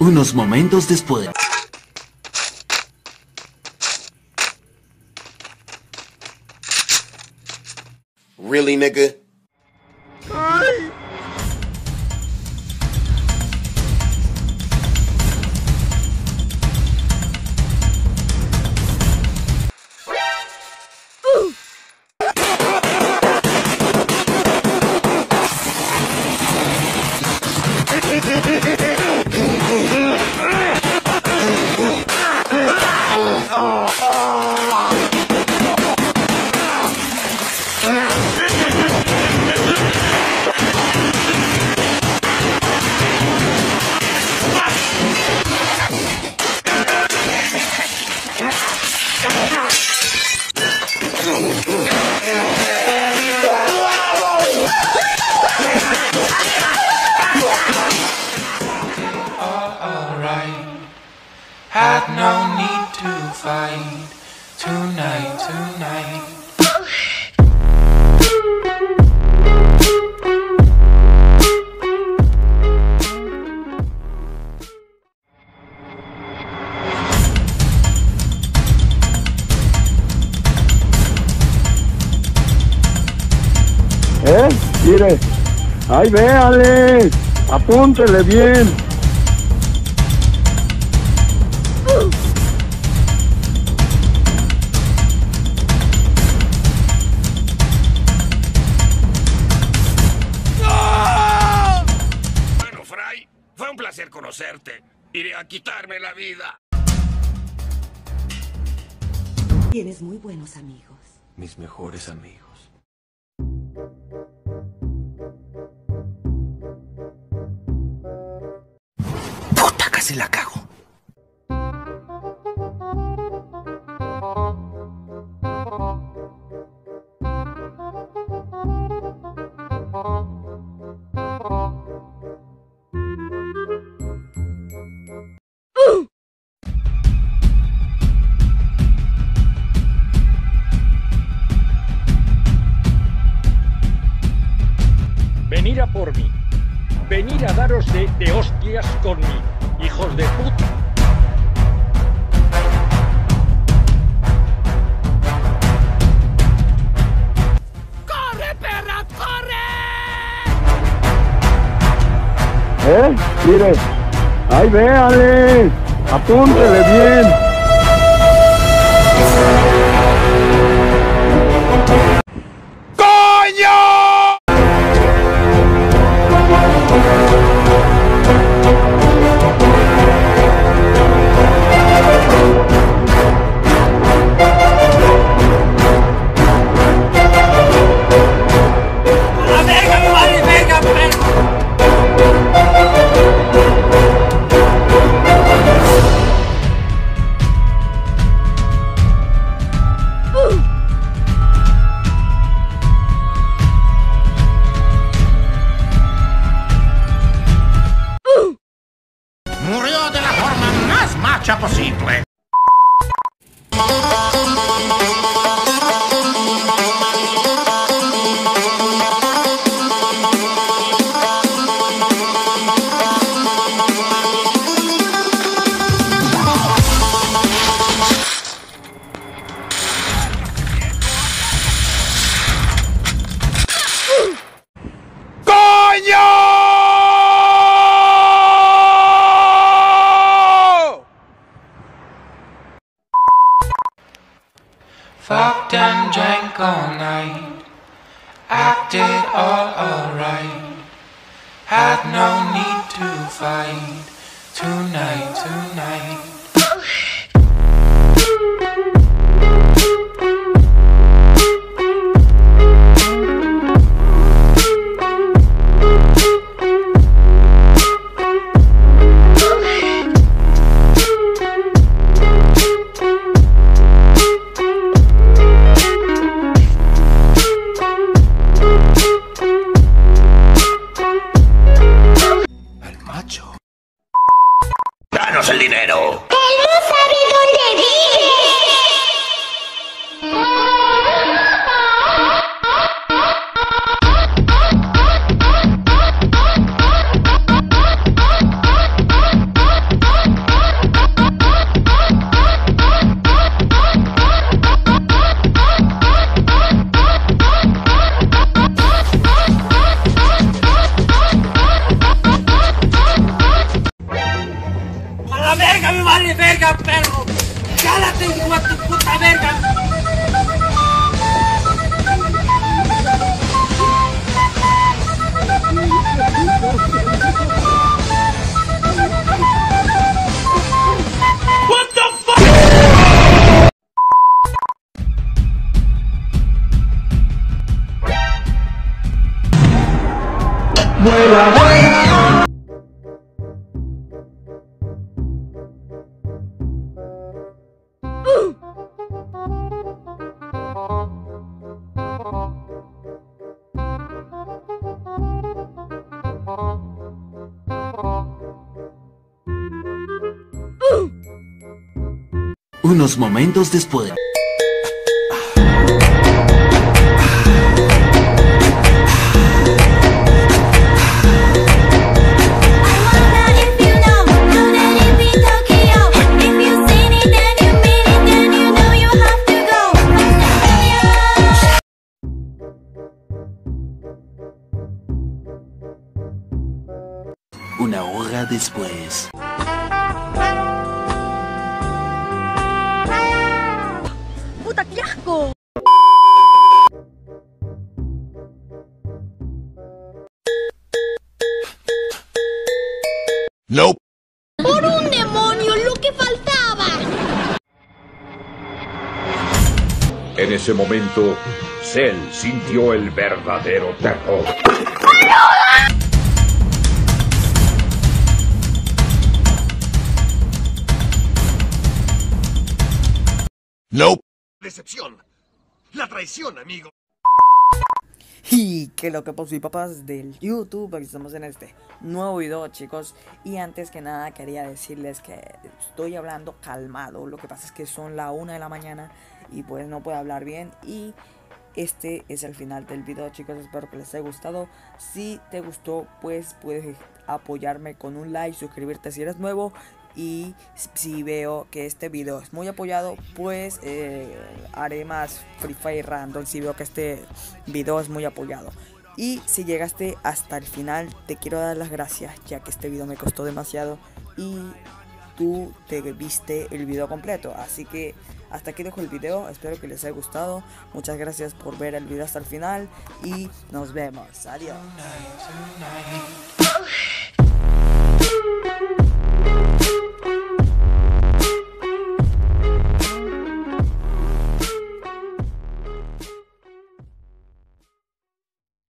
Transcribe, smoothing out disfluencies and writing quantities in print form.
Unos momentos después. Really, nigga? Had no need to fight tonight. Mire, ahí véale, apúntele bien. Bueno, Fry, fue un placer conocerte. Iré a quitarme la vida. Tienes muy buenos amigos. Mis mejores amigos. Puta, casi la cago. Venir a por mí. Venir a daros de hostias conmigo, hijos de puta. ¡Corre, perra, corre! Mire, ahí véale, apúntele bien. Murió de la forma más macha posible. Fucked and drank all night, acted all alright. Had no need to fight tonight. ¡Danos el dinero! ¡Él no sabe dónde vive! Unos momentos después. Una hora después. ¡Puta, qué asco! Nope. ¡Por un demonio, lo que faltaba! En ese momento, Cell sintió el verdadero terror. Nope. Decepción. La traición, amigo. Y que lo que pasó y papás del YouTube, aquí estamos en este nuevo video, chicos. Y antes que nada quería decirles que estoy hablando calmado. Lo que pasa es que son la 1 de la mañana y pues no puedo hablar bien. Y este es el final del video, chicos. Espero que les haya gustado. Si te gustó, pues puedes apoyarme con un like, suscribirte si eres nuevo. Y si veo que este video es muy apoyado, pues haré más Free Fire Random si veo que este video es muy apoyado. Y si llegaste hasta el final, te quiero dar las gracias, ya que este video me costó demasiado y tú te viste el video completo. Así que hasta aquí dejo el video, espero que les haya gustado. Muchas gracias por ver el video hasta el final y nos vemos. Adiós.